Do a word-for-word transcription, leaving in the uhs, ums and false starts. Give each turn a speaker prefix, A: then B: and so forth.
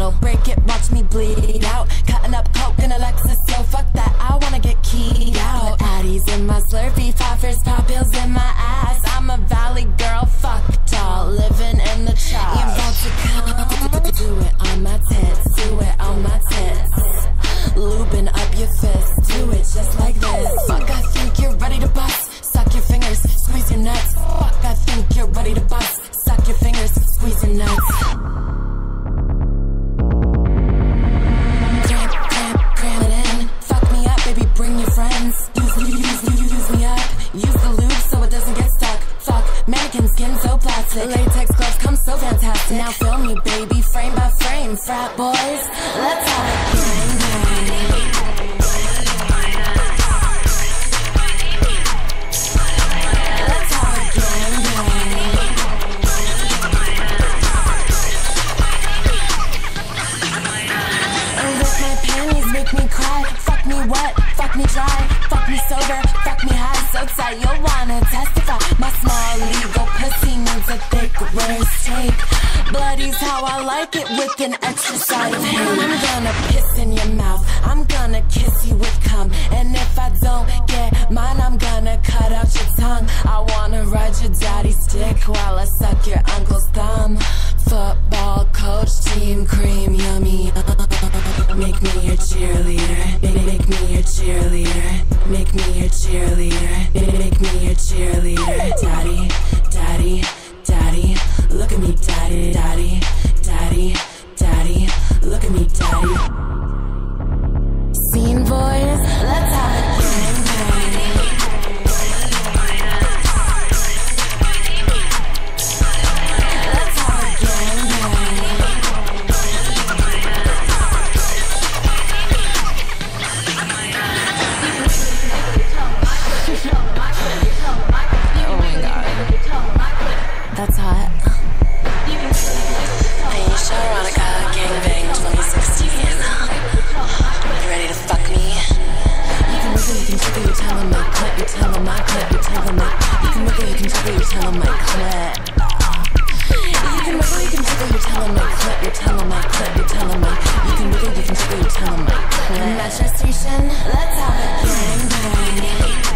A: deal. Break it, watch me bleed out. Cutting up coke in a Lexus, yo, fuck that, I wanna get keyed out. Put Addies in my Slurpee, poppers, pop pills in my ass. I'm a valley girl, fuck doll, living in the chop. You about to come, do it on my tits, do it on my tits. Lubing up your fist, do it just like this. Fuck, I think you're ready to bust. Suck your fingers, squeeze your nuts. Fuck, I think you're ready to bust. Suck your fingers, squeeze your nuts. Cramp, cramp, cram it in. Fuck me up, baby, bring your friends. Use, use, use, use me up. Use the lube so it doesn't get stuck. Fuck, mannequin skin so plastic. Latex gloves come so fantastic. Now film me, baby, frame by frame. Frat boys, let's have a gangbang. Me cry, fuck me wet, fuck me dry, fuck me sober, fuck me high, so tight you'll wanna testify. My small legal pussy needs a thick steak. Bloody's how I like it with an extra side of ham. I'm gonna piss in your mouth, I'm gonna kiss you with cum, and if I don't get mine, I'm gonna cut out your tongue. I wanna ride your daddy's dick while I suck your uncle's thumb. Football coach, team cream, yummy. Make me your cheerleader. Make me your cheerleader. Make me your cheerleader. Make me your cheerleader. Daddy, daddy, daddy. Look at me, daddy, daddy, daddy, daddy. Look at me, daddy. Scene boys, let's have a gangbang. That's hot. Ayesha Erotica, Gangbang twenty sixteen. You ready to fuck me? You can wiggle, you can jiggle, you tell him my clip, you tell him my clip, you tell him my. You can wiggle, you can jiggle, you tell him my clip. You can wiggle, you can jiggle, you tell him my clip, you tell him my clip, you tell him my. You can wiggle, you can jiggle, you tell him my clip. Metro station, let's have a gangbang.